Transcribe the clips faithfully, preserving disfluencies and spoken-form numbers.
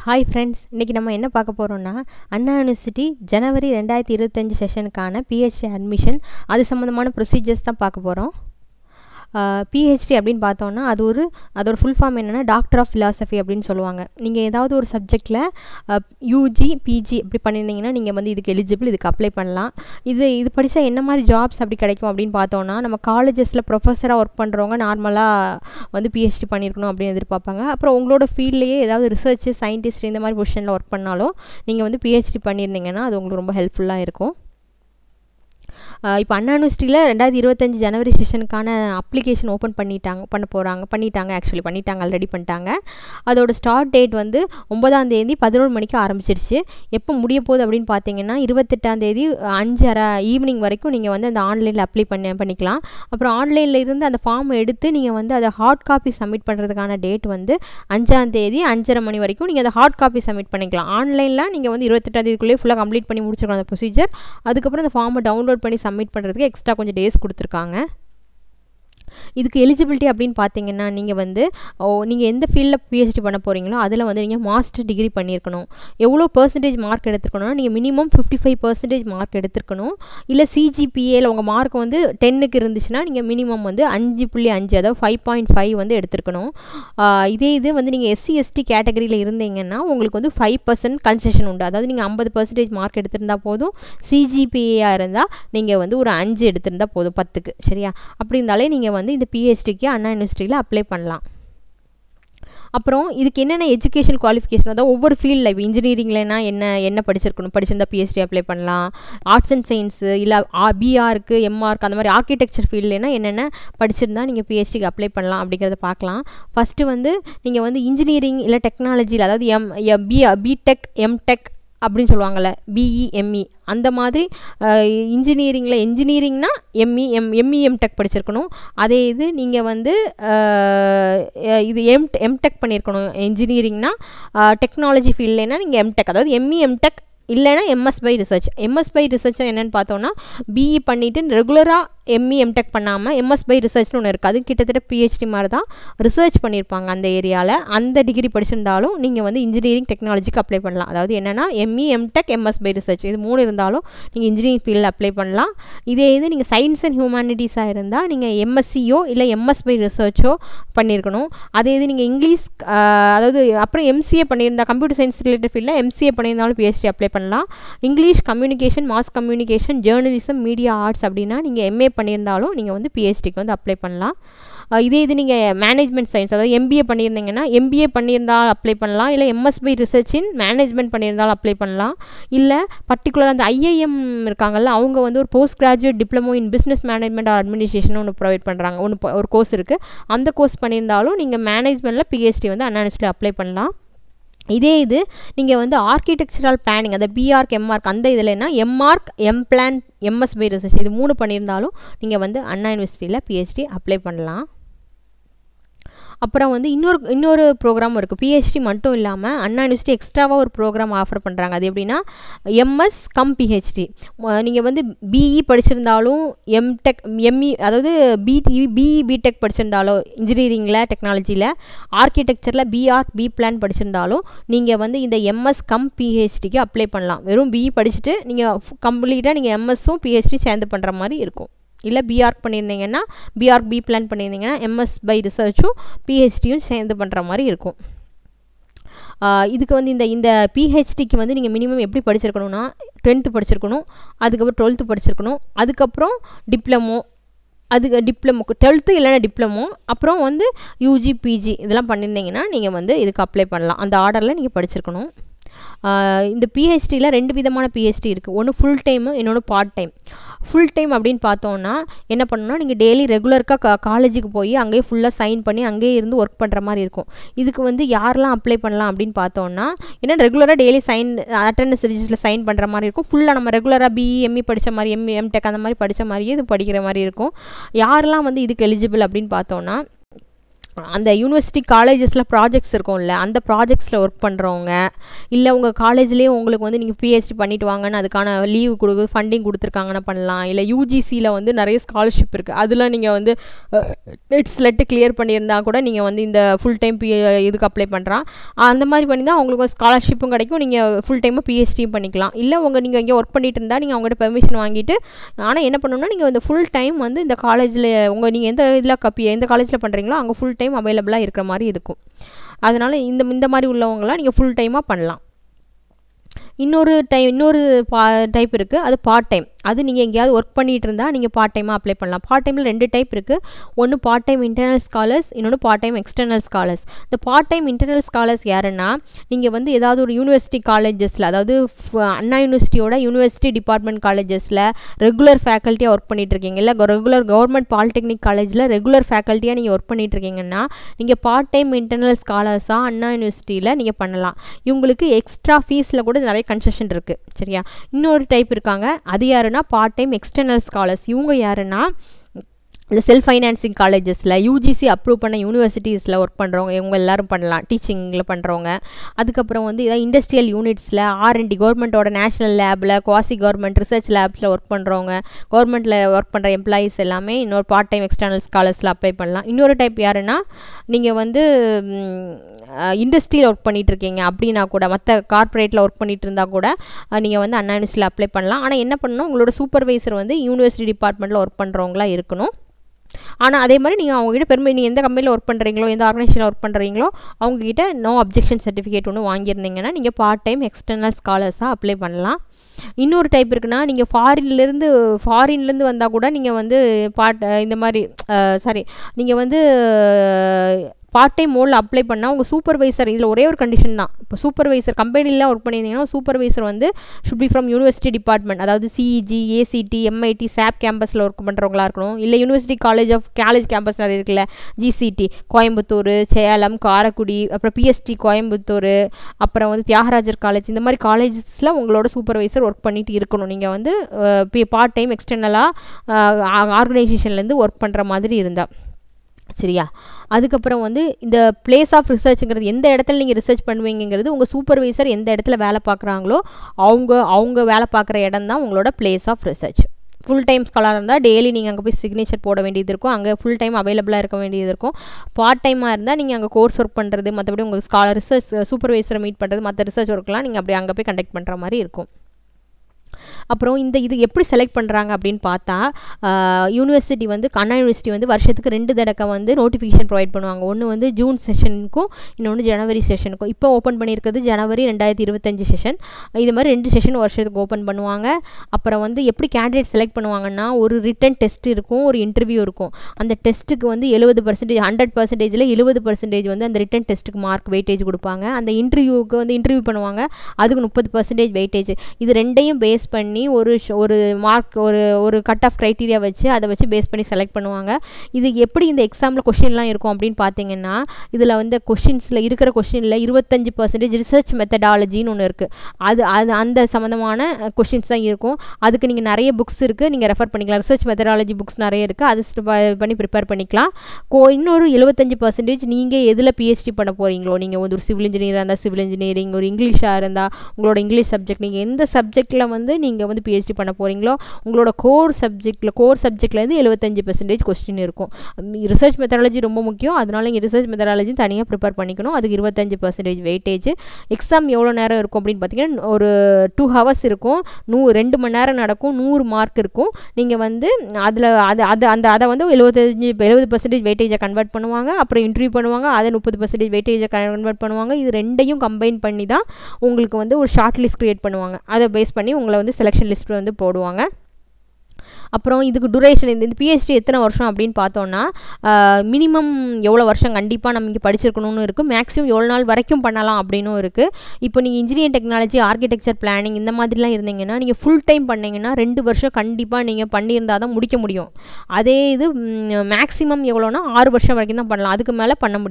Hi friends, இன்றைக்கி நம்ம என்ன பார்க்க போகிறோம்னா அண்ணா யூனிவர்சிட்டி ஜனவரி ரெண்டாயிரத்தி இருபத்தஞ்சி செஷனுக்கான பிஹெச்டி அட்மிஷன் அது சம்மந்தமான ப்ரொசீஜர்ஸ் தான் பார்க்க போகிறோம். பிஹெச்டி அப்படின்னு பார்த்தோன்னா அது ஒரு அதோட ஃபுல் ஃபார்ம் என்னென்னா டாக்டர் ஆஃப் ஃபிலாசபி அப்படின்னு சொல்லுவாங்க. நீங்கள் ஏதாவது ஒரு சப்ஜெக்டில் யூஜி பிஜி இப்படி பண்ணியிருந்தீங்கன்னா நீங்கள் வந்து இதுக்கு எலிஜிபிள், இதுக்கு அப்ளை பண்ணலாம். இது இது படித்தா என்ன மாதிரி ஜாப்ஸ் அப்படி கிடைக்கும் அப்படின்னு பார்த்தோன்னா, நம்ம காலேஜஸில் ப்ரொஃபஸராக ஒர்க் பண்ணுறவங்க நார்மலாக வந்து பிஹெச்டி பண்ணியிருக்கணும் அப்படின்னு எதிர்பார்ப்பாங்க. அப்புறம் உங்களோட ஃபீல்ட்லேயே ஏதாவது ரிசர்ச் சயின்டிஸ்ட் இந்த மாதிரி பொசிஷனில் ஒர்க் பண்ணாலும் நீங்கள் வந்து பிஹெச்டி பண்ணியிருந்தீங்கன்னா அது உங்களுக்கு ரொம்ப ஹெல்ப்ஃபுல்லாக இருக்கும். இப்போ அண்ணா யூனிவர்சிட்டியில் ரெண்டாயிரத்தி இருபத்தஞ்சி ஜனவரி செஷனுக்கான அப்ளிகேஷன் ஓப்பன் பண்ணிட்டாங்க பண்ண போகிறாங்க பண்ணிட்டாங்க ஆக்சுவலி பண்ணிட்டாங்க ஆல்ரெடி பண்ணிட்டாங்க. அதோட ஸ்டார்ட் டேட் வந்து ஒன்பதாம் தேதி பதினொரு மணிக்கு ஆரம்பிச்சிருச்சு. எப்போ முடிய போகுது அப்படின்னு பார்த்தீங்கன்னா இருபத்தெட்டாம் தேதி அஞ்சரை ஈவினிங் வரைக்கும் நீங்கள் வந்து அந்த ஆன்லைனில் அப்ளை பண்ணி பண்ணிக்கலாம். அப்புறம் ஆன்லைனில் இருந்து அந்த ஃபார்ம் எடுத்து நீங்கள் வந்து அதை ஹார்ட் காப்பி சப்மிட் பண்ணுறதுக்கான டேட் வந்து அஞ்சாம் தேதி அஞ்சரை மணி வரைக்கும் நீங்கள் அதை ஹார்ட் காப்பி சப்மிட் பண்ணிக்கலாம். ஆன்லைனில் நீங்கள் வந்து இருபத்தெட்டாம் தேதிக்குள்ளேயே ஃபுல்லாக கம்ப்ளீட் பண்ணி முடிச்சிருக்கணும் அந்த ப்ரொசீஜர். அதுக்கப்புறம் அந்த ஃபார்மை டவுன்லோட் பண்ணி சப்மிட் பண்ணுறதுக்கு எக்ஸ்ட்ரா கொஞ்சம் டேஸ் கொடுத்துருக்காங்க. இதுக்கு எலிஜிபிலிட்டி அப்படின்னு பார்த்தீங்கன்னா நீங்கள் வந்து ஓ நீங்கள் எந்த ஃபீல்டில் பிஹெச்டி பண்ண போகிறீங்களோ அதில் வந்து நீங்கள் மாஸ்டர் டிகிரி பண்ணியிருக்கணும். எவ்வளோ பர்சன்டேஜ் மார்க் எடுத்துருக்கணும்னா நீங்கள் minimum fifty five percentage mark எடுத்துருக்கணும். இல்லை சிஜிபிஏல உங்கள் மார்க் வந்து டென்னுக்கு இருந்துச்சுன்னா நீங்கள் மினிமம் வந்து அஞ்சு புள்ளி அஞ்சு அதாவது ஃபைவ் பாயிண்ட் ஃபைவ் வந்து எடுத்துருக்கணும். இதே இது வந்து நீங்கள் எஸ்சி எஸ்டி கேட்டகரியில் இருந்தீங்கன்னா உங்களுக்கு வந்து ஃபைவ் பர்சன்ட் கன்செஷன் உண்டு. அதாவது நீங்கள் ஐம்பது பர்சன்டேஜ் மார்க் எடுத்திருந்தால் போதும். சிஜிபிஏயாக இருந்தால் நீங்கள் வந்து ஒரு அஞ்சு எடுத்திருந்தால் போதும் பத்துக்கு. சரியா? அப்படி இருந்தாலே நீங்கள் வந்து இந்த பிஹெச்டிக்கு அண்ணா யூனிவர்சிட்டியில் அப்ளை பண்ணலாம். அப்புறம் இதுக்கு என்னென்ன எஜுகேஷன் குவாலிஃபிகேஷன், அதாவது ஒவ்வொரு ஃபீல்டில் இப்போ இன்ஜினியரிங்லனா என்ன என்ன படிச்சிருக்கணும், படிச்சிருந்தா பிஹெச்டி அப்ளை பண்ணலாம். ஆர்ட்ஸ் அண்ட் சயின்ஸு இல்லை பிஆருக்கு எம்ஆர்க்கு அந்த மாதிரி ஆர்கிடெக்சர் ஃபீல்டுனா என்னென்ன படிச்சிருந்தா நீங்கள் பிஹெச்டிக்கு அப்ளை பண்ணலாம் அப்படிங்கிறத பார்க்கலாம். ஃபஸ்ட்டு வந்து நீங்கள் வந்து இன்ஜினியரிங் இல்லை டெக்னாலஜியில் அதாவது எம் பி பிடெக் எம்டெக் அப்படின்னு சொல்லுவாங்கள்ல, பிஇ எம்இ அந்த மாதிரி இன்ஜினியரிங்கில் இன்ஜினியரிங்னா எம்இ எம் எம்இ எம்டெக் படிச்சிருக்கணும். அதே இது நீங்கள் வந்து இது எம் எம்டெக் பண்ணியிருக்கணும். இன்ஜினியரிங்னா டெக்னாலஜி ஃபீல்டுனா நீங்கள் எம்டெக் அதாவது எம்இ எம்டெக் இல்லைனா MS by research. MS by research என்னென்னு பார்த்தோன்னா பிஇ பண்ணிவிட்டு ரெகுலராக எம்இ எம்டெக் பண்ணாமல் எம்எஸ் பை ரிசர்ச்னு ஒன்று இருக்குது. அது கிட்டத்தட்ட பிஹெச்டி மாதிரி தான் ரிசர்ச் பண்ணியிருப்பாங்க அந்த ஏரியாவில். அந்த டிகிரி படிச்சிருந்தாலும் நீங்கள் வந்து இன்ஜினியரிங் டெக்னாலஜிக்கு அப்ளை பண்ணலாம். அதாவது என்னென்னா ME MTech MS by research இது மூணு இருந்தாலும் நீங்கள் இன்ஜினியரிங் ஃபீல்டில் அப்ளை பண்ணலாம். இதே இது நீங்கள் சயின்ஸ் அண்ட் ஹியூமானிட்டிஸாக இருந்தால் நீங்கள் எம்எஸ்சியோ இல்லை எம்எஸ் பை ரிசர்ச்சோ பண்ணியிருக்கணும். அதே இது நீங்கள் இங்கிலீஷ் அதாவது அப்புறம் எம்சிஏ பண்ணியிருந்தா கம்ப்யூட்டர் சயின்ஸ் ரிலேட்டட் ஃபீல்டில் எம்சிஏ பண்ணியிருந்தாலும் பிஹெச்டி அப்ளை பண்ணலாம். English communication mass communication journalism media arts அப்படின்னா நீங்கள் எம்ஏ பண்ணியிருந்தாலும் நீங்கள் வந்து பிஹெச்டிக்கு வந்து அப்ளை பண்ணலாம். இதே இது நீங்கள் மேனேஜ்மெண்ட் சயின்ஸ் அதாவது எம்பிஏ பண்ணியிருந்தீங்கன்னா எம்பிஏ பண்ணியிருந்தால் அப்ளை பண்ணலாம். இல்லை MS by research in management பண்ணியிருந்தாலும் அப்ளை பண்ணலாம். இல்லை பர்டிகுலர் அந்த ஐஐஎம் இருக்காங்கல்ல, அவங்க வந்து ஒரு post graduate diploma in business management or administration ஒன்று ப்ரொவைட் பண்ணுறாங்க. ஒன்று ஒரு கோர்ஸ் இருக்குது. அந்த கோர்ஸ் பண்ணியிருந்தாலும் நீங்கள் மேனேஜ்மெண்ட்டில் பிஹெச்டி வந்து அண்ணா யூனிவர்சிட்டியில் அப்ளை பண்ணலாம். இதே இது நீங்கள் வந்து ஆர்கிடெக்சரல் பிளானிங் அந்த பிஆர்க் எம்ஆர்க் அந்த இதில்னா MArch M plan MS by research இது மூணு பண்ணியிருந்தாலும் நீங்கள் வந்து அண்ணா யூனிவர்சிட்டியில் பிஹெச்டி அப்ளை பண்ணலாம். அப்புறம் வந்து இன்னொரு இன்னொரு ப்ரோக்ராம் இருக்குது. பிஹெச்டி மட்டும் இல்லாமல் அண்ணா யூனிவர்சிட்டி எக்ஸ்ட்ராவாக ஒரு ப்ரோக்ராம் ஆஃபர் பண்ணுறாங்க. அது எப்படின்னா எம்எஸ் கம் பிஹெச்டி. நீங்கள் வந்து பிஇ படிச்சிருந்தாலும் எம்டெக் எம்இ அதாவது பிடி பிஇ பிடெக் படிச்சிருந்தாலும் இன்ஜினியரிங்கில் டெக்னாலஜியில் ஆர்கிடெக்சரில் பிஆர்க் பி பிளான் படிச்சிருந்தாலும் நீங்கள் வந்து இந்த எம்எஸ் கம் பிஹெச்டிக்கு அப்ளை பண்ணலாம். வெறும் பிஇ படிச்சுட்டு நீங்கள் கம்ப்ளீட்டாக நீங்கள் எம்எஸ்ஸும் பிஹெச்டி சேர்ந்து பண்ணுற மாதிரி இருக்கும். இல்லை பிஆர்க் பண்ணியிருந்தீங்கன்னா பிஆர்க் பி பிளான் பண்ணியிருந்தீங்கன்னா எம்எஸ் பை ரிசர்ச்சும் பிஹெச்டியும் சேர்ந்து பண்ணுற மாதிரி இருக்கும். இதுக்கு வந்து இந்த இந்த பிஹெச்டிக்கு வந்து நீங்கள் மினிமம் எப்படி படிச்சிருக்கணும்னா டென்த்து படிச்சிருக்கணும், அதுக்கப்புறம் டுவெல்த்து படிச்சிருக்கணும், அதுக்கப்புறம் டிப்ளமோ அதுக்கு டிப்ளமோ டுவெல்த்து இல்லைனா டிப்ளமோ அப்புறம் வந்து யூஜி பிஜி இதெல்லாம் பண்ணியிருந்தீங்கன்னா நீங்கள் வந்து இதுக்கு அப்ளை பண்ணலாம். அந்த ஆர்டரில் நீங்கள் படிச்சிருக்கணும். இந்த பிஹெச்டியில் ரெண்டு விதமான பிஹெச்டி இருக்குது. ஒன்று ஃபுல் டைமு, இன்னொன்று பார்ட் டைம். ஃபுல் டைம் அப்படின்னு பார்த்தோன்னா என்ன பண்ணணும்னா நீங்கள் டெய்லி ரெகுலராக காலேஜுக்கு போய் அங்கேயே ஃபுல்லாக சைன் பண்ணி அங்கேயே இருந்து ஒர்க் பண்ணுற மாதிரி இருக்கும். இதுக்கு வந்து யாரெல்லாம் அப்ளை பண்ணலாம் அப்படின்னு பார்த்தோன்னா ஏன்னா ரெகுலராக டெய்லி சைன் அட்டெண்டன்ஸ் ரிஜிஸ்டரில் சைன் பண்ணுற மாதிரி இருக்கும். ஃபுல்லாக நம்ம ரெகுலராக பிஇ எம்இ படித்த மாதிரி எம்இ எம்டெக் அந்த மாதிரி படித்த மாதிரியே இது படிக்கிற மாதிரி இருக்கும். யாரெல்லாம் வந்து இதுக்கு எலிஜிபிள் அப்படின்னு பார்த்தோன்னா அந்த யூனிவர்சிட்டி காலேஜஸில் ப்ராஜெக்ட்ஸ் இருக்கும்ல, அந்த ப்ராஜெக்ட்ஸில் ஒர்க் பண்ணுறவங்க, இல்லை உங்கள் காலேஜ்லேயே உங்களுக்கு வந்து நீங்கள் பிஹெச்டி பண்ணிட்டு வாங்கன்னு அதுக்கான லீவு கொடு ஃபண்டிங் கொடுத்துருக்காங்கன்னா பண்ணலாம். இல்லை யூஜிசியில் வந்து நிறைய ஸ்காலர்ஷிப் இருக்குது, அதில் நீங்கள் வந்து நெட் ஸ்லெட்டு கிளியர் பண்ணியிருந்தால் கூட நீங்கள் வந்து இந்த ஃபுல் டைம் பி இதுக்கு அப்ளை பண்ணுறான் அந்த மாதிரி பண்ணி தான் உங்களுக்கு ஸ்காலர்ஷிப்பும் கிடைக்கும், நீங்கள் ஃபுல் டைமாக பிஹெச்டியும் பண்ணிக்கலாம். இல்லை உங்கள் நீங்கள் இங்கே ஒர்க் பண்ணிட்டு இருந்தால் நீங்கள் அவங்ககிட்ட பெர்மிஷன் வாங்கிட்டு, ஆனால் என்ன பண்ணணும்னா நீங்கள் இந்த ஃபுல் டைம் வந்து இந்த காலேஜில் உங்கள் நீங்கள் எந்த இதில் கப்பி எந்த காலேஜில் பண்ணுறீங்களோ அங்கே ஃபுல் டைம் அவைலபிளாக இருக்கிற மாதிரி இருக்கும். அதனால் இந்த இந்த மாதிரி உள்ளவங்களாம் நீங்கள் ஃபுல் டைமாக பண்ணலாம். இன்னொரு டைம் இன்னொரு பா டைப் இருக்குது, அது பார்ட் டைம். அது நீங்கள் எங்கேயாவது ஒர்க் பண்ணிகிட்டு இருந்தால் நீங்கள் பார்ட் டைமாக அப்ளை பண்ணலாம். பார்ட் டைமில் ரெண்டு டைப் இருக்குது, ஒன்று பார்ட் டைம் இன்டர்னல் ஸ்காலர்ஸ், இன்னொன்று பார்ட் டைம் எக்ஸ்டர்னல் ஸ்காலர்ஸ். இந்த பார்ட் டைம் இன்டர்னல் ஸ்காலர்ஸ் யாருன்னா, நீங்கள் வந்து ஏதாவது ஒரு யூனிவர்சிட்டி காலேஜஸில், அதாவது அண்ணா யூனிவர்சிட்டியோட யூனிவர்சிட்டி டிபார்ட்மெண்ட் காலேஜஸில் ரெகுலர் ஃபேக்கல்ட்டியாக ஒர்க் பண்ணிகிட்ருக்கீங்க, இல்லை ரெகுலர் கவர்மெண்ட் பாலிடெக்னிக் காலேஜில் ரெகுலர் ஃபேக்கல்ட்டியாக நீங்கள் ஒர்க் பண்ணிகிட்ருக்கீங்கன்னா நீங்கள் பார்ட் டைம் இன்டர்னல் ஸ்காலர்ஸாக அண்ணா யூனிவர்சிட்டியில் நீங்கள் பண்ணலாம். இவங்களுக்கு எக்ஸ்ட்ரா ஃபீஸில் கூட நிறைய கன்செஷன் இருக்குது. சரியா? இன்னொரு டைப் இருக்காங்க, அது யாருன்னா பார்ட் டைம் எக்ஸ்டர்னல் ஸ்காலர்ஸ். இவங்க யாருன்னா இந்த செல்ஃப் ஃபைனான்சிங் காலேஜஸில் யூஜிசி அப்ரூவ் பண்ண யூனிவர்சிட்டிஸில் ஒர்க் பண்ணுறவங்க, இவங்க எல்லோரும் பண்ணலாம். டீச்சிங்கில் பண்ணுறவங்க, அதுக்கப்புறம் வந்து இதான் இண்டஸ்ட்ரியல் யூனிட்ஸில், ஆர்என்டி கவர்மெண்ட்டோட நேஷனல் லேபில், குவாசி கவர்மெண்ட் ரிசர்ச் லேப்ஸில் ஒர்க் பண்ணுறவங்க, கவர்மெண்ட்டில் ஒர்க் பண்ணுற எம்ப்ளாயீஸ் எல்லாமே இன்னொரு பார்ட் டைம் எக்ஸ்டர்னல் ஸ்காலர்ஸில் அப்ளை பண்ணலாம். இன்னொரு டைப் யாருன்னா, நீங்கள் வந்து இண்டஸ்ட்ரியில் ஒர்க் பண்ணிகிட்டு இருக்கீங்க அப்படின்னா கூட, மற்ற கார்ப்பரேட்டில் ஒர்க் பண்ணிகிட்டு இருந்தால் கூட நீங்கள் வந்து அண்ணா யூனிவர்சிட்டியில் அப்ளை பண்ணலாம். ஆனால் என்ன பண்ணணும், உங்களோட சூப்பர்வைசர் வந்து யூனிவர்சிட்டி டிபார்ட்மெண்ட்டில் ஒர்க் பண்ணுறவங்களா இருக்கணும். ஆனால் அதே மாதிரி நீங்கள் அவங்ககிட்ட பெருமை நீங்கள் எந்த கம்பெனியில் ஒர்க் பண்ணுறீங்களோ, எந்த ஆர்கனைசேஷனில் ஒர்க் பண்ணுறீங்களோ அவங்ககிட்ட நோ அப்ஜெக்ஷன் சர்டிஃபிகேட் ஒன்று வாங்கியிருந்தீங்கன்னா நீங்கள் பார்ட் டைம் எக்ஸ்டர்னல் ஸ்காலர்ஸாக அப்ளை பண்ணலாம். இன்னொரு டைப் இருக்குன்னா, நீங்கள் ஃபாரின்லேருந்து ஃபாரின்லேருந்து வந்தால் கூட நீங்கள் வந்து பார்ட் இந்த மாதிரி சாரி நீங்கள் வந்து பார்ட் டைம் மோடில் அப்ளை பண்ணால் உங்கள் சூப்பர்வைசர், இதில் ஒரே ஒரு கண்டிஷன் தான். இப்போ சூப்பர்வைசர் கம்பெனிலாம் ஒர்க் பண்ணியிருந்தீங்கன்னா சூப்பர்வைசர் வந்து should be from university department, அதாவது சிஇஜி, ஏசிடி, எம்ஐடி, சாப் கேம்பஸில் ஒர்க் பண்ணுறவங்களா இருக்கணும். இல்லை university college of college campus நிறைய இருக்குல்ல, ஜிசிடி கோயம்புத்தூர், சேலம், காரைக்குடி, அப்புறம் பிஎஸ்டி கோயம்புத்தூர், அப்புறம் வந்து தியாகராஜர் காலேஜ், இந்த மாதிரி காலேஜஸில் உங்களோட சூப்பர்வைசர் ஒர்க் பண்ணிட்டு இருக்கணும். நீங்கள் வந்து பார்ட் டைம் எக்ஸ்டர்னலாக ஆர்கனைசேஷன்லேருந்து ஒர்க் பண்ணுற மாதிரி இருந்தால். சரியா? அதுக்கப்புறம் வந்து இந்த பிளேஸ் ஆஃப் ரிசர்ச்சுங்கிறது, எந்த இடத்துல நீங்கள் ரிசர்ச் பண்ணுவீங்கிறது உங்கள் சூப்பர்வைசர் எந்த இடத்துல வேலை பார்க்குறாங்களோ அவங்க அவங்க வேலை பார்க்குற இடம் தான் உங்களோட place of research. Full time ஸ்காலராக இருந்தால் டெய்லி நீங்கள் அங்கே போய் சிக்னேச்சர் போட வேண்டியது இருக்கும், அங்கே ஃபுல் டைம் அவைலபிளாக இருக்க வேண்டியது இருக்கும். பார்ட் டைமாக இருந்தால் நீங்கள் அங்கே கோர்ஸ் ஒர்க் பண்ணுறது, மற்றபடி உங்கள் ஸ்காலர் ரிசர்ச் சூப்பர்வைசரை மீட் பண்ணுறது, மற்ற ரிசர்ச் ஒர்க்லாம் நீங்கள் அப்படி அங்கே போய் கண்டக்ட் பண்ணுற மாதிரி இருக்கும். அப்புறம் இந்த இது எப்படி செலக்ட் பண்ணுறாங்க அப்படின்னு பார்த்தா, யூனிவர்சிட்டி வந்து அண்ணா யூனிவர்சிட்டி வந்து வருஷத்துக்கு ரெண்டு தடவை வந்து நோட்டிஃபிகேஷன் ப்ரொவைட் பண்ணுவாங்க. ஒன்று வந்து ஜூன் செஷனுக்கும், இன்னொன்று ஜனவரி செஷனுக்கும். இப்போ ஓப்பன் பண்ணியிருக்கிறது ஜனவரி ரெண்டாயிரத்தி இருபத்தஞ்சு செஷன். இது மாதிரி ரெண்டு செஷன் வருஷத்துக்கு ஓப்பன் பண்ணுவாங்க. அப்புறம் வந்து எப்படி கேண்டிடேட் செலக்ட் பண்ணுவாங்கன்னா, ஒரு ரிட்டன் டெஸ்ட் இருக்கும், ஒரு இன்டர்வியூ இருக்கும். அந்த டெஸ்ட்டுக்கு வந்து எழுபது பர்சன்டேஜ் ஹண்ட்ரட் பர்சன்டேஜில் எழுபது பர்சன்டேஜ் வந்து அந்த ரிட்டன் டெஸ்ட்டுக்கு மார்க் வெயிட்டேஜ் கொடுப்பாங்க. அந்த இன்டர்வியூக்கு வந்து இன்டர்வியூ பண்ணுவாங்க, அதுக்கு முப்பது பர்சன்டேஜ் வெயிட்டேஜ். இது ரெண்டையும் பேஸ் பண்ணி ஒரு ஒரு மார்க் ஒரு ஒரு கட் ஆஃப் க்ரைட்டீரியா வச்சு அதை வச்சு பேஸ் பண்ணி செலக்ட் பண்ணுவாங்க. இது எப்படி இந்த எக்ஸாமில் கொஷின்லாம் இருக்கும் அப்படின்னு பார்த்தீங்கன்னா, இதில் வந்து கொஷின்ஸில் இருக்கிற கொஷினில் இருபத்தஞ்சி பர்சன்டேஜ் ரிசர்ச் மெத்தடாலஜின்னு ஒன்று இருக்குது. அது அது அந்த சம்மந்தமான கொஷின்ஸ் தான் இருக்கும். அதுக்கு நீங்கள் நிறைய புக்ஸ் இருக்குது, நீங்கள் ரெஃபர் பண்ணிக்கலாம். ரிசர்ச் மெத்தடாலஜி புக்ஸ் நிறைய இருக்குது, அது பண்ணி ப்ரிப்பேர் பண்ணிக்கலாம். கோ இன்னொரு எழுபத்தஞ்சி பர்சன்டேஜ் நீங்கள் எதில் பிஹெச்டி பண்ண போகிறீங்களோ, நீங்கள் வந்து ஒரு சிவில் இன்ஜினியராக இருந்தால் சிவில் இன்ஜினியரிங், ஒரு இங்கிலீஷாக இருந்தால் உங்களோட இங்கிலீஷ் சப்ஜெக்ட், நீங்கள் எந்த சப்ஜெக்டில் வந்து நீங்கள் வந்து பிஹெச்டி பண்ண போகிறீங்களோ உங்களோட கோர் சப்ஜெக்டில் கோர் சப்ஜெக்ட்லேருந்து எழுபத்தஞ்சு பர்சன்டேஜ் கொஸ்டின் இருக்கும். ரிசர்ச் மெத்தடாலஜி ரொம்ப முக்கியம், அதனால இங்கே ரிசர்ச் மெத்தடாலஜி தனியாக ப்ரிப்பேர் பண்ணிக்கணும். அதுக்கு இருபத்தஞ்சு பர்சன்டேஜ் வெயிட்டேஜ். எக்ஸாம் எவ்வளோ நேரம் இருக்கும் அப்படின்னு பார்த்தீங்கன்னா, ஒரு டூ ஹவர்ஸ் இருக்கும், நூ ரெண்டு மணி நேரம் நடக்கும், நூறு மார்க் இருக்கும். நீங்கள் வந்து அதில் அது அது அந்த அதை வந்து எழுபத்தஞ்சு எழுபது பர்சன்டேஜ் வெயிட்டேஜை கன்வெர்ட் பண்ணுவாங்க. அப்புறம் இன்டர்வியூ பண்ணுவாங்க, அதை முப்பது பர்சன்டேஜ் வெயிட்டேஜை கன்வெர்ட் பண்ணுவாங்க. இது ரெண்டையும் கம்பைன் பண்ணி தான் உங்களுக்கு வந்து ஒரு ஷார்ட் லிஸ்ட் க்ரியேட் பண்ணுவாங்க. அதை பேஸ் பண்ணி உங்களை வந்து செலெக்ஷன் லிஸ்ட் வந்து போடுவாங்க. அப்புறம் இதுக்கு டூரேஷன், இந்த பிஹெச்டி எத்தனை வருஷம் அப்படின்னு பார்த்தோன்னா, மினிமம் எவ்வளோ வருஷம் கண்டிப்பாக நம்ம இங்கே படிச்சிருக்கணும்னு இருக்குது, மேக்ஸிமம் எவ்வளோ நாள் வரைக்கும் பண்ணலாம் அப்படின்னும் இருக்குது. இப்போ நீங்கள் இன்ஜினியரிங் டெக்னாலஜி, ஆர்கிடெக்சர், பிளானிங் இந்த மாதிரிலாம் இருந்தீங்கன்னா நீங்கள் ஃபுல் டைம் பண்ணிங்கன்னா ரெண்டு வருஷம் கண்டிப்பாக நீங்கள் பண்ணியிருந்தால் தான் முடிக்க முடியும். அதே இது மேக்ஸிமம் எவ்வளோனா ஆறு வருஷம் வரைக்கும் தான் பண்ணலாம், அதுக்கு மேலே பண்ண முடியாது.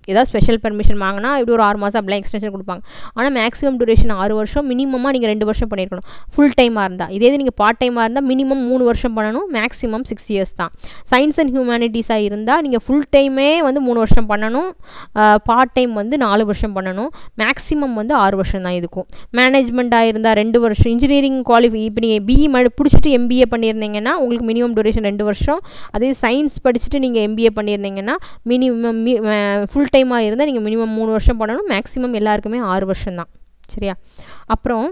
ஏதாவது ஸ்பெஷல் பெர்மிஷன் வாங்கினா இப்படி ஒரு ஆறு மாதம் அப்படிலாம் எக்ஸ்டென்ஷன் கொடுப்பாங்க. ஆனால் மேக்ஸிமம் டியூரேஷன் ஆறு வருஷம், மினிமமாக நீங்கள் ரெண்டு வருஷம் பண்ணியிருக்கணும் ஃபுல் டைமாக இருந்தால். இதே இது நீங்கள் பார்ட் டைமாக இருந்தால் மினிமம் மூணு வருஷம் பண்ணணும், மேக்ஸிமம் சிக்ஸ் இயர்ஸ் தான். சயின்ஸ் அண்ட் ஹியூமனிட்டிஸாக இருந்தால் நீங்கள் ஃபுல் டைமே வந்து மூணு வருஷம் பண்ணணும், பார்ட் டைம் வந்து நாலு வருஷம் பண்ணணும், மேக்ஸிமம் வந்து ஆறு வருஷம் தான் இருக்கும். மேனேஜ்மெண்ட்டாக இருந்தால் ரெண்டு வருஷம், இன்ஜினியரிங் குவாலிஃபை இப்போ நீங்கள் பிஇ ம பிடிச்சிட்டு எம்பிஏ பண்ணியிருந்தீங்கன்னா உங்களுக்கு மினிமம் டியூரேஷன் ரெண்டு வருஷம். அதே சயின்ஸ் படிச்சுட்டு நீங்கள் எம்பிஏ பண்ணியிருந்தீங்கன்னா மினிமம் ஃபுல் டைமாக இருந்தால் நீங்கள் மினிமம் மூணு வருஷம் பண்ணணும், மேக்ஸிமம் எல்லாருக்குமே ஆறு வருஷம் தான். சரியா? அப்புறம்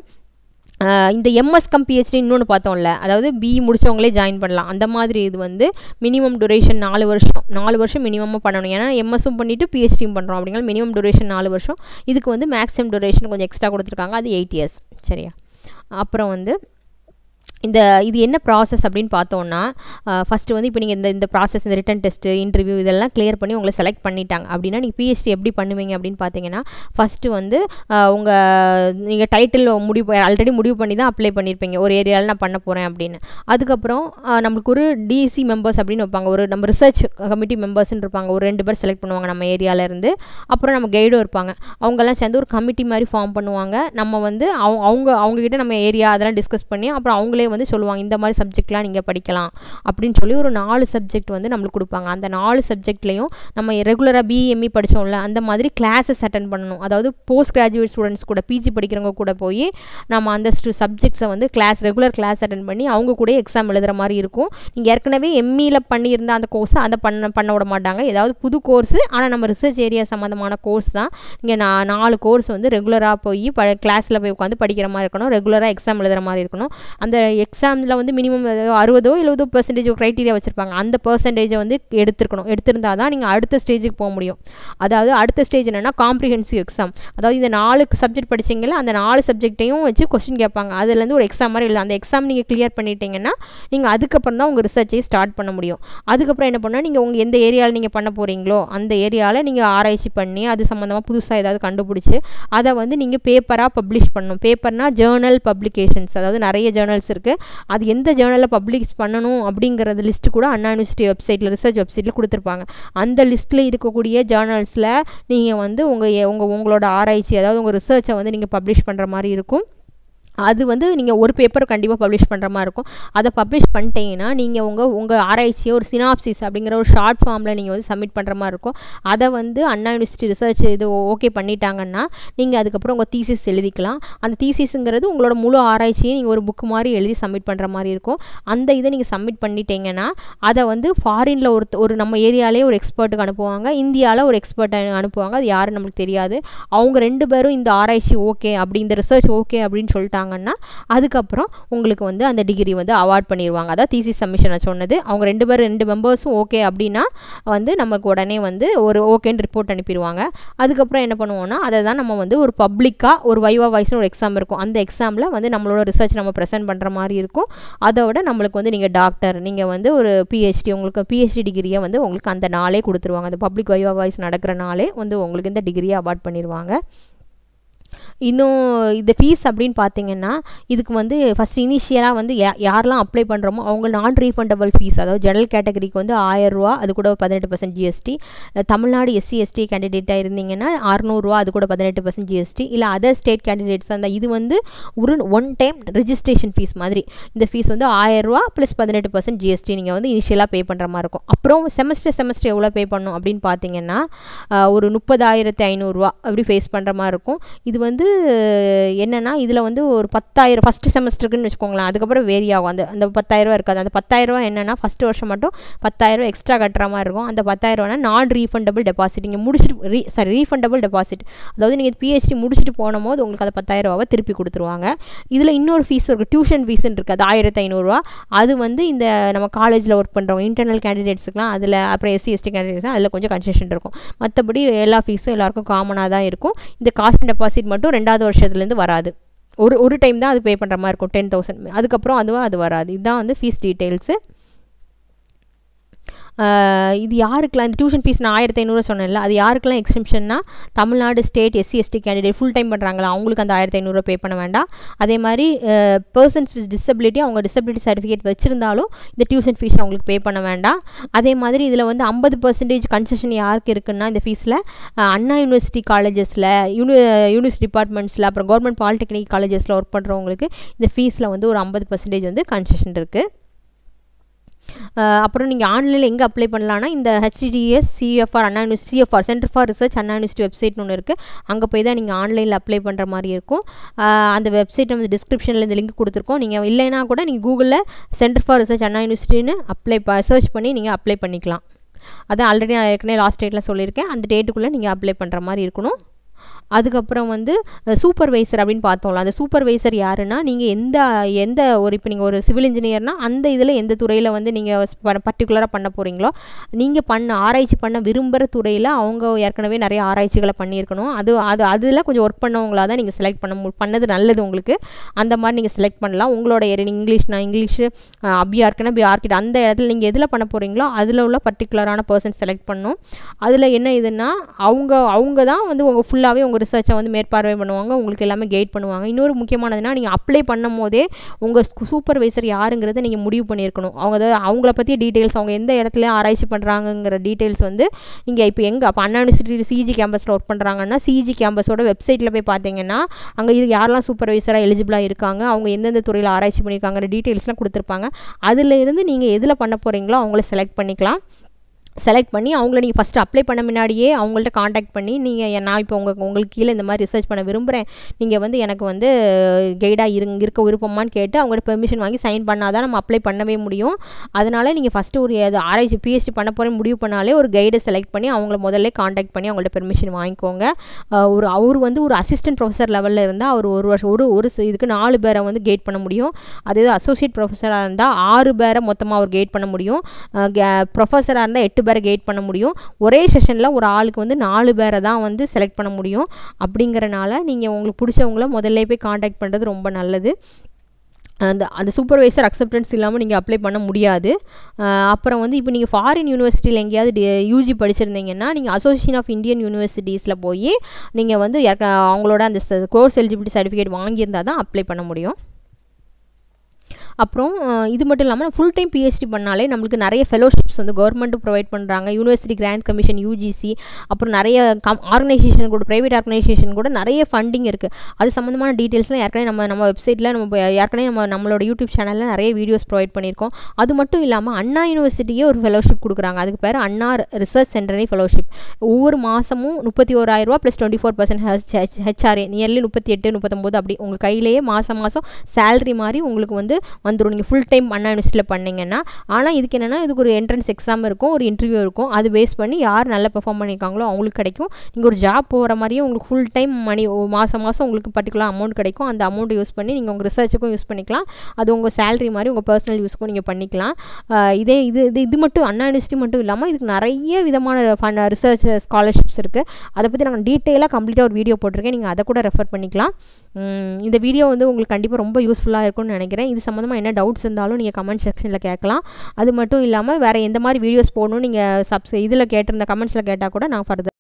இந்த எம்எஸ் கம் பிஹெச்டி இன்னொன்று பார்த்தோம்ல, அதாவது பிஇ முடித்தவங்களே ஜாயின் பண்ணலாம். அந்த மாதிரி இது வந்து மினிமம் டூரேஷன் நாலு வருஷம் நாலு வருஷம் மினிமமாக பண்ணணும். ஏன்னா எம்எஸும் பண்ணிவிட்டு பிஹெச்டியும் பண்ணுறோம் அப்படிங்கிற மினிமம் டூரேஷன் நாலு வருஷம். இதுக்கு வந்து மேக்ஸிமம் டூரேஷன் கொஞ்சம் எக்ஸ்ட்ரா கொடுத்துருக்காங்க, அது எயிட் இயர்ஸ். சரியா? அப்புறம் வந்து இந்த இது என்ன ப்ராசஸ் அப்படின்னு பார்த்தோன்னா, ஃபஸ்ட்டு வந்து இப்போ நீங்கள் இந்த இந்த ப்ராசஸ் இந்த ரிட்டன் டெஸ்ட்டு இன்டர்வியூ இதெல்லாம் கிளியர் பண்ணி உங்களை செலக்ட் பண்ணிட்டாங்க அப்படின்னா நீங்கள் பிஹெச்டி எப்படி பண்ணுவீங்க அப்படின்னு பார்த்தீங்கன்னா, ஃபஸ்ட்டு வந்து உங்கள் நீங்கள் டைட்டில் முடிவு ஆல்ரெடி முடிவு பண்ணி தான் அப்ளை பண்ணியிருப்பீங்க, ஒரு ஏரியாவில் நான் பண்ண போகிறேன் அப்படின்னு. அதுக்கப்புறம் நம்மளுக்கு ஒரு டிசி மெம்பர்ஸ் அப்படின்னு வைப்பாங்க, ஒரு நம்ம ரிசர்ச் கமிட்டி மெம்பர்ஸ்ன்னு இருப்பாங்க, ஒரு ரெண்டு பேர் செலக்ட் பண்ணுவாங்க நம்ம ஏரியாவிலேருந்து. அப்புறம் நம்ம கைடும் இருப்பாங்க, அவங்கெல்லாம் சேர்ந்து ஒரு கமிட்டி மாதிரி ஃபார்ம் பண்ணுவாங்க. நம்ம வந்து அவங்க அவங்க அவங்ககிட்ட நம்ம ஏரியா அதெல்லாம் டிஸ்கஸ் பண்ணி அப்புறம் அவங்களே வந்து சொல்லுவாங்க இந்த மாதிரி சப்ஜெக்ட்லாம் நீங்கள் படிக்கலாம் அப்படின்னு சொல்லி ஒரு நாலு சப்ஜெக்ட் வந்து நம்மளுக்கு கொடுப்பாங்க. அந்த நாலு சப்ஜெக்ட்லேயும் நம்ம ரெகுலராக பிஎம்இ படித்தோம்ல அந்த மாதிரி கிளாஸஸ் அட்டன் பண்ணணும். அதாவது போஸ்ட் கிராஜுவேட் ஸ்டூடெண்ட்ஸ் கூட பிஜி படிக்கிறவங்க கூட போய் நம்ம அந்த சப்ஜெக்ட்ஸை வந்து கிளாஸ் ரெகுலர் கிளாஸ் அட்டன் பண்ணி அவங்க கூட எக்ஸாம் எழுதுகிற மாதிரி இருக்கும். நீங்கள் ஏற்கனவே எம்இயில் பண்ணியிருந்த அந்த கோர்ஸை அதை பண்ண பண்ண விட மாட்டாங்க, ஏதாவது புது கோர்ஸு ஆனால் நம்ம ரிசர்ச் ஏரியா சம்மந்தமான கோர்ஸ் தான். நீங்கள் நான் நாலு கோர்ஸ் வந்து ரெகுலராக போய் ப கிளாஸில் போய் உட்காந்து படிக்கிற மாதிரி இருக்கணும், ரெகுலராக எக்ஸாம் எழுதுகிற மாதிரி இருக்கணும். அந்த எக்ஸாமில் வந்து மினிமம் அறுபதோ எழுபதோ பெர்சன்டேஜ் க்ரைட்டீரியா வச்சுருப்பாங்க, அந்த பெர்சன்டேஜை வந்து எடுத்துருக்கணும். எடுத்திருந்தால் தான் நீங்கள் அடுத்த ஸ்டேஜுக்கு போக முடியும். அதாவது அடுத்த ஸ்டேஜ் என்னென்னா காம்ப்ரிஹென்சிவ் எக்ஸாம். அதாவது இந்த நாலு சப்ஜெக்ட் படிச்சிங்களா அந்த நாலு சப்ஜெக்டையும் வச்சு கொஸ்டின் கேட்பாங்க, அதுலேருந்து ஒரு எக்ஸாம் மாதிரி எழுதலாம். அந்த எக்ஸாம் நீங்கள் கிளியர் பண்ணிட்டீங்கன்னா நீங்கள் அதுக்கப்புறம் தான் உங்கள் ரிசர்ச்சை ஸ்டார்ட் பண்ண முடியும். அதுக்கப்புறம் என்ன பண்ணால் நீங்கள் உங்கள் எந்த ஏரியாவில் நீங்கள் பண்ண போகிறீங்களோ அந்த ஏரியாவில் நீங்கள் ஆராய்ச்சி பண்ணி அது சம்மந்தமாக புதுசாக ஏதாவது கண்டுபிடிச்சி அதை வந்து நீங்கள் பேப்பராக பப்ளிஷ் பண்ணணும். பேப்பர்னால் ஜேர்னல் பப்ளிகேஷன்ஸ், அதாவது நிறைய ஜேர்னல்ஸ் இருக்குது, அது எந்த ஜேர்னலில் பப்ளிஷ் பண்ணணும் அப்படிங்கிறது லிஸ்ட்டு கூட அண்ணா யூனிவர்சிட்டி வெப்சைட்டில் ரிசர்ச் வெப்சைட்டில் கொடுத்துருப்பாங்க. அந்த லிஸ்ட்டில் இருக்கக்கூடிய ஜேர்னல்ஸில் நீங்கள் வந்து உங்கள் உங்கள் உங்களோட ஆராய்ச்சி அதாவது உங்கள் ரிசர்ச்சை வந்து நீங்கள் பப்ளிஷ் பண்ணுற மாதிரி இருக்கும். அது வந்து நீங்கள் ஒரு பேப்பர் கண்டிப்பாக பப்ளிஷ் பண்ணுற மாதிரி இருக்கும். அதை பப்ளிஷ் பண்ணிட்டீங்கன்னா நீங்கள் உங்கள் உங்கள் ஆராய்ச்சியை ஒரு சினாப்சிஸ் அப்படிங்கிற ஒரு ஷார்ட் ஃபார்மில் நீங்கள் வந்து சப்மிட் பண்ணுற மாதிரி இருக்கும். அதை வந்து அண்ணா யூனிவர்சிட்டி ரிசர்ச் இது ஓகே பண்ணிட்டாங்கன்னா நீங்கள் அதுக்கப்புறம் உங்கள் தீசிஸ் எழுதிக்கலாம். அந்த தீசிஸுங்கிறது உங்களோட முழு ஆராய்ச்சியை நீங்கள் ஒரு புக்கு மாதிரி எழுதி சப்மிட் பண்ணுற மாதிரி இருக்கும். அந்த இதை நீங்கள் சப்மிட் பண்ணிட்டீங்கன்னா அதை வந்து ஃபாரினில் ஒரு ஒரு நம்ம ஏரியாலே ஒரு எக்ஸ்பர்ட்டுக்கு அனுப்புவாங்க, இந்தியாவில் ஒரு எக்ஸ்பர்ட்டை அனுப்புவாங்க, அது யாரும் நம்மளுக்கு தெரியாது. அவங்க ரெண்டு பேரும் இந்த ஆராய்ச்சி ஓகே அப்படி இந்த ரிசர்ச் ஓகே அப்படின்னு சொல்லிட்டாங்க, அதுக்கப்புறம் உங்களுக்கு வந்து அந்த டிகிரி வந்து அவார்ட் பண்ணிடுவாங்க. அதான் தீசிஸ் சப்மிஷனை சொன்னது. அவங்க ரெண்டு பேரும் ரெண்டு மெம்பர்ஸும் ஓகே அப்படின்னா வந்து நமக்கு உடனே வந்து ஒரு ஓகேன்னு ரிப்போர்ட் அனுப்பிடுவாங்க. அதுக்கப்புறம் என்ன பண்ணுவோம்னா அதை தான் நம்ம வந்து ஒரு பப்ளிக்காக ஒரு வைவா வாய்ஸ்னு ஒரு எக்ஸாம் இருக்கும், அந்த எக்ஸாமில் வந்து நம்மளோட ரிசர்ச் நம்ம ப்ரெசென்ட் பண்ணுற மாதிரி இருக்கும். அதோட நம்மளுக்கு வந்து நீங்கள் டாக்டர் நீங்கள் வந்து ஒரு பிஹெச்டி உங்களுக்கு பிஹெச்டி டிகிரியை வந்து உங்களுக்கு அந்த நாளே கொடுத்துருவாங்க. அந்த பப்ளிக் வைவா வாய்ஸ் நடக்கிற நாளே வந்து உங்களுக்கு இந்த டிகிரியை அவார்ட் பண்ணிடுவாங்க. இன்னும் இந்த ஃபீஸ் அப்படின்னு பார்த்தீங்கன்னா இதுக்கு வந்து ஃபஸ்ட் இனிஷியலாக வந்து யா யாரெல்லாம் அப்ளை பண்ணுறோமோ அவங்க நான் ரீஃபண்டபிள் ஃபீஸ், அதாவது ஜெனரல் கேட்டகரிக்கு வந்து ஆயிரரூவா, அது கூட பதினெட்டு percent GST. Tamil Nadu SC ST கேண்டிடேட்டாக இருந்தீங்கன்னா அறுநூறுவா, அது கூட பதினெட்டு பர்சன்ட் ஜிஎஸ்டி. இல்லை அதர் ஸ்டேட் கேண்டிடேட்ஸ் அந்த இது வந்து ஒரு ஒன் டைம் ரெஜிஸ்ட்ரேஷன் ஃபீஸ் மாதிரி. இந்த ஃபீஸ் வந்து ஆயிரரூவா ப்ளஸ் பதினெட்டு பர்சன்ட் ஜிஎஸ்டி நீங்கள் வந்து இனிஷியலாக பே பண்ணுற மாதிரி இருக்கும். அப்புறம் செமஸ்டர் செமஸ்டர் எவ்வளோ பே பண்ணணும் அப்படின்னு பார்த்தீங்கன்னா ஒரு முப்பதாயிரத்து ஐநூறுரூவா அப்படி ஃபேஸ் பண்ணுற மாதிரி இருக்கும். இது வந்து என்னன்னா இதில் வந்து ஒரு பத்தாயிரம் ஃபஸ்ட்டு செமஸ்டருக்குன்னு வச்சுக்கோங்களேன், அதுக்கப்புறம் வேரி ஆகும். அந்த அந்த பத்தாயிரரூவா இருக்காது. அந்த பத்தாயிரரூவா என்னென்னா ஃபஸ்ட்டு வருஷம் மட்டும் பத்தாயிரரூவா எக்ஸ்ட்ரா கட்டுற மாதிரி இருக்கும். அந்த பத்தாயிரரூவானா நான் ரீஃபண்டபிள் டெபாசிட். நீங்கள் முடிச்சுட்டு ரீ சாரி ரீஃபண்டபிள் டெபாசிட், அதாவது நீங்கள் பிஹெச்டி முடிச்சுட்டு போனும் போது உங்களுக்கு அந்த பத்தாயிரரூவாவை திருப்பி கொடுத்துருவாங்க. இதில் இன்னொரு ஃபீஸ் இருக்குது, டியூஷன் ஃபீஸ்ன்னு இருக்குது, அது ஆயிரத்தி ஐநூறுரூவா. அது வந்து இந்த நம்ம காலேஜில் ஒர்க் பண்ணுறவங்க இன்டர்னல் கேண்டிடேட்ஸுக்குலாம் அதில், அப்புறம் எஸ்சி எஸ்டி கேண்டிடேட்ஸ் அதில் கொஞ்சம் கன்செஷன் இருக்கும். மற்றபடி எல்லா ஃபீஸும் எல்லாருக்கும் காமனாக தான் இருக்கும். இந்த காஸ்ட் டெபாசிட் மட்டும் ரெண்டாவது வருஷத்துலேருந்து வராது, ஒரு ஒரு டைம் தான் அது பே பண்ணுற மாதிரி இருக்கும், டென் தௌசண்ட். அதுக்கப்புறம் அதுவும் அது வராது. இதுதான் வந்து ஃபீஸ் டீட்டெயில்ஸு. இது யாருக்கெல்லாம் இந்த டியூஷன் ஃபீஸ் நான் ஆயிரத்தி ஐநூறு சொன்னேன்ல, அது யாருக்கெல்லாம் எக்ஸம்ஷன்னா Tamil Nadu state SC ST candidate full time பண்ணுறாங்களா அவங்களுக்கு அந்த ஆயிரத்தி ஐநூறுரூவா பே பண்ண வேண்டாம். அதே மாதிரி பர்சன்ஸ் வித் டிசபிலிட்டி அவங்க டிசபிலிட்டி சர்டிஃபிகேட் வச்சுருந்தாலும் இந்த டியூஷன் ஃபீஸ் அவங்களுக்கு பே பண்ண வேண்டாம். அதே மாதிரி இதில் வந்து ஐம்பது பர்சன்டேஜ் கன்செஷன் யாருக்கு இருக்குன்னா இந்த ஃபீஸில் அண்ணா யூனிவர்சிட்டி காலேஜஸில் யூனி யூனிவர்சிட்டி டிபார்ட்மெண்ட்ஸில் அப்புறம் கவர்மெண்ட் பாலிடெக்னிக் காலேஜஸில் ஒர்க் பண்ணுறவங்களுக்கு இந்த ஃபீஸில் வந்து ஒரு ஐம்பது பர்சன்டேஜ் வந்து கன்செஷன் இருக்குது. அப்புறம் நீங்கள் ஆன்லைனில் எங்கே அப்ளை பண்ணலான்னா இந்த HTDS CFR Anna university CFR centre for research Anna university வெப்சைட்னு ஒன்று இருக்குது. அங்கே போய் தான் நீங்கள் ஆன்லைனில் அப்ளை பண்ணுற மாதிரி இருக்கும். அந்த வெப்சைட் வந்து டிஸ்கிரிப்ஷனில் இந்த லிங்க் கொடுத்துருக்கோம். நீங்கள் இல்லைனா கூட நீங்கள் கூகுளில் சென்டர் ஃபார் ரிசர்ச் அண்ணா யூனிவர்சிட்டின்னு அப்ளை ப சர்ச் பண்ணி நீங்கள் அப்ளை பண்ணிக்கலாம். அதான் ஆல்ரெடி நான் ஏற்கனவே லாஸ்ட் டேட்டில் சொல்லியிருக்கேன். அந்த டேட்டுக்குள்ளே நீங்கள் அப்ளை பண்ணுற மாதிரி இருக்கணும். அதுக்கப்புறம் வந்து சூப்பர்வைசர் அப்படின்னு பார்த்தோம்ல, அந்த சூப்பர்வைசர் யாருன்னா நீங்கள் எந்த எந்த ஒரு இப்போ நீங்கள் ஒரு சிவில் இன்ஜினியர்னால் அந்த இதில் எந்த துறையில் வந்து நீங்கள் பர்டிகுலராக பண்ண போகிறீங்களோ நீங்கள் பண்ண ஆராய்ச்சி பண்ண விரும்புகிற துறையில் அவங்க ஏற்கனவே நிறைய ஆராய்ச்சிகளை பண்ணியிருக்கணும். அது அது அதில் கொஞ்சம் ஒர்க் பண்ணவங்களாக தான் நீங்கள் செலக்ட் பண்ண பண்ணது நல்லது உங்களுக்கு. அந்த மாதிரி நீங்கள் செலக்ட் பண்ணலாம். உங்களோட இங்கிலீஷ்னா இங்கிலீஷு பிஆர்க்குன்னா பிஆர்கிட்ட அந்த இடத்துல நீங்கள் எதில் பண்ண போகிறீங்களோ அதில் உள்ள பர்டிகுலரான பர்சன் செலக்ட் பண்ணணும். அதில் என்ன இதுன்னா அவங்க அவங்க தான் வந்து உங்கள் ஃபுல்லாகவே உங்கள் ரிசர்ச்சை வந்து மேற்பார்வை பண்ணுவாங்க, உங்களுக்கு எல்லாமே கைட் பண்ணுவாங்க. இன்னொரு முக்கியமானதுன்னா நீங்கள் அப்ளை பண்ணும் போதே உங்கள் சூப்பர்வைசர் யாருங்கிறத நீங்கள் முடிவு பண்ணியிருக்கணும். அவங்க அதாவது அவங்கள பற்றிய டீட்டெயில்ஸ் அவங்க எந்த இடத்துல ஆராய்ச்சி பண்ணுறாங்கங்கிற டீட்டெயில்ஸ் வந்து நீங்கள் இப்போ எங்கே அப்போ அண்ணா யூனிவர்சிட்டி சிஜி கேம்பஸில் ஒர்க் பண்ணுறாங்கன்னா சிஜி கேம்பஸோட வெப்சைட்டில் போய் பார்த்தீங்கன்னா அங்கே இது யாரெல்லாம் சூப்பர்வைசராக எலிஜிபிளாக இருக்காங்க, அவங்க எந்தெந்த துறையில் ஆராய்ச்சி பண்ணியிருக்காங்கிற டீட்டெயில்ஸ்லாம் கொடுத்துருப்பாங்க. அதில் இருந்து நீங்கள் எதில் பண்ண போகிறீங்களோ அவங்கள செலக்ட் பண்ணிக்கலாம். செலக்ட் பண்ணி அவங்கள நீங்கள் ஃபஸ்ட்டு அப்ளை பண்ண முன்னாடியே அவங்கள்ட்ட காண்டாக்ட் பண்ணி நீங்கள் நான் இப்போ உங்கள் உங்களுக்கு கீழே இந்த மாதிரி ரிசர்ச் பண்ண விரும்புகிறேன், நீங்கள் வந்து எனக்கு வந்து கைடாக இருங்க இருக்க விருப்பமானு கேட்டு அவங்கள்ட்ட பெர்மிஷன் வாங்கி சைன் பண்ணால் தான் நம்ம அப்ளை பண்ணவே முடியும். அதனால் நீங்கள் ஃபஸ்ட்டு ஒரு அது ஆராய்ச்சி பிஹெச்டி பண்ண போகிறேன்னு முடிவு பண்ணாலே ஒரு கைடை செலக்ட் பண்ணி அவங்கள முதல்ல காண்டாக்ட் பண்ணி அவங்கள்ட்ட பெர்மிஷன் வாங்கிக்கோங்க. ஒரு அவர் வந்து ஒரு அசிஸ்டன்ட் ப்ரொஃபஸர் லெவலில் இருந்தால் அவர் ஒரு வருஷம் ஒரு ஒரு இதுக்கு நாலு பேரை வந்து கைட் பண்ண முடியும். அதே அசோசியேட் ப்ரொஃபஸராக இருந்தால் ஆறு பேரை மொத்தமாக அவர் கைட் பண்ண முடியும். ப்ரொஃபஸராக இருந்தால் எட்டு பேரை கைட் பண்ண முடியும். ஒரே செஷனில் ஒரு ஆளுக்கு வந்து நாலு பேரை தான் வந்து செலக்ட் பண்ண முடியும். அப்படிங்கிறனால நீங்கள் உங்களுக்கு பிடிச்சவங்கள முதல்ல போய் காண்டாக்ட் பண்ணுறது ரொம்ப நல்லது. அந்த அந்த சூப்பர்வைசர் அக்செப்டன்ஸ் இல்லாமல் நீங்கள் அப்ளை பண்ண முடியாது. அப்புறம் வந்து இப்போ நீங்கள் ஃபாரின் யூனிவர்சிட்டியில் எங்கேயாவது யூஜி படிச்சிருந்தீங்கன்னா நீங்கள் அசோசியேஷன் ஆஃப் இந்தியன் யூனிவர்சிட்டிஸில் போய் நீங்கள் வந்து அவங்களோட அந்த கோர்ஸ் எலிஜிபிலிட்டி சர்டிஃபிகேட் வாங்கியிருந்தால் தான் அப்ளை பண்ண முடியும். அப்புறம் இது மட்டும் இல்லாமல் ஃபுல் டைம் பிஹெச்டி பண்ணாலே நம்மளுக்கு நிறைய ஃபெலோஷிப்ஸ் வந்து கவர்மெண்ட்டும் ப்ரொவைட் பண்ணுறாங்க. யூனிவர்சிட்டி கிராண்ட் கமிஷன் யூஜிசி அப்புறம் நிறைய கம் ஆர்கனைசேஷன் கூட ப்ரைவேட் ஆர்கனைசேஷன் கூட நிறைய ஃபண்டிங் இருக்குது. அது சம்மந்தமான டீட்டெயில்ஸ்லாம் ஏற்கனவே நம்ம நம்ம வெப்சைட்டில் நம்ம ஏற்கனவே நம்ம நம்மளோட யூடியூப் சேனலில் நிறைய வீடியோஸ் ப்ரொவைட் பண்ணியிருக்கோம். அது மட்டும் இல்லாமல் அண்ணா யூனிவர்சிட்டியே ஒரு ஃபெலோஷிப் கொடுக்குறாங்க. அதுக்கு பேர் அண்ணா ரிசர்ச் சென்டர்னி ஃபெலோஷிப். ஒவ்வொரு மாதமும் முப்பத்தி ஓராயிரரூவா plus twenty four percent H HRA nearly முப்பத்தி எட்டு முப்பத்தொம்போது அப்படி உங்கள் கையிலேயே மாதம் மாதம் சேலரி மாதிரி உங்களுக்கு வந்து வந்துடும் நீங்கள் ஃபுல் டைம் அண்ணா யூனிவர்சிட்டியில் பண்ணிங்கன்னா. ஆனால் இதுக்கு என்னென்னா இதுக்கு ஒரு என்ட்ரன்ஸ் எக்ஸாம் இருக்கும், ஒரு இன்டர்வியூ இருக்கும். அது பேஸ் பண்ணி யார் நல்லா பெர்ஃபார்ம் பண்ணியிருக்காங்களோ அவங்களுக்கு கிடைக்கும். நீங்கள் ஒரு ஜாப் போகிற மாதிரியே உங்களுக்கு ஃபுல் டைம் மணி மாதம் மாதம் உங்களுக்கு பர்டிகுலர் அமௌண்ட் கிடைக்கும். அந்த அமௌண்ட் யூஸ் பண்ணி நீங்கள் உங்கள் ரிசர்ச்சுக்கும் யூஸ் பண்ணிக்கலாம். அது உங்கள் சேலரி மாதிரி உங்கள் பர்சனல் யூஸ்க்கும் நீங்கள் பண்ணிக்கலாம். இதே இது இது இது மட்டும் அண்ணா யூனிவர்சிட்டி மட்டும் இல்லாமல் இதுக்கு நிறைய விதமான ஃபன் ரிசர்ச் ஸ்காலர்ஷிப்ஸ் இருக்குது. அதை பற்றி நாங்கள் டீட்டெயிலாக கம்ப்ளீட்டாக ஒரு வீடியோ போட்டிருக்கேன், நீங்கள் அதை கூட ரெஃபர் பண்ணிக்கலாம். இந்த வீடியோ வந்து உங்களுக்கு கண்டிப்பாக ரொம்ப யூஸ்ஃபுல்லாக இருக்கும்னு நினைக்கிறேன். இது சம்மந்தமாக என்ன டவுட்ஸ் இருந்தாலும் நீங்கள் கமெண்ட் செக்ஷனில் கேட்கலாம். அது மட்டும் இல்லாமல் வேறு எந்த மாதிரி வீடியோஸ் போடணும் நீங்கள் சப்ஸ் இதில் கேட்டிருந்த கமெண்ட்ஸில் கேட்டால் கூட நான் ஃபர்தர்